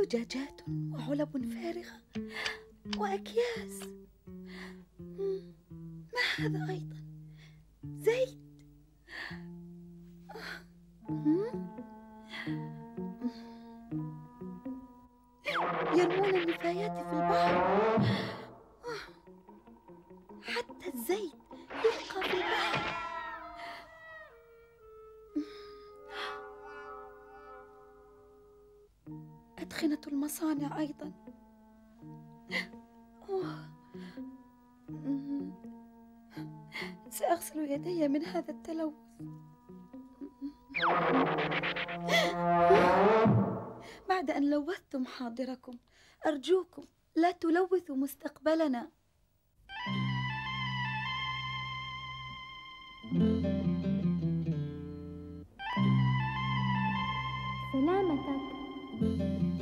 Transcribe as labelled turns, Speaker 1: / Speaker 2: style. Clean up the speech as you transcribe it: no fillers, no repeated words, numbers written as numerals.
Speaker 1: زجاجات وعلب فارغة وأكياس. ما هذا أيضا؟ زيت. يرمون النفايات في البحر. حتى الزيت يلقى في البحر. أدخنة المصانع أيضا. سأغسل يدي من هذا التلوث. بعد أن لوثتم حاضركم، أرجوكم لا تلوثوا مستقبلنا.
Speaker 2: سلامتك.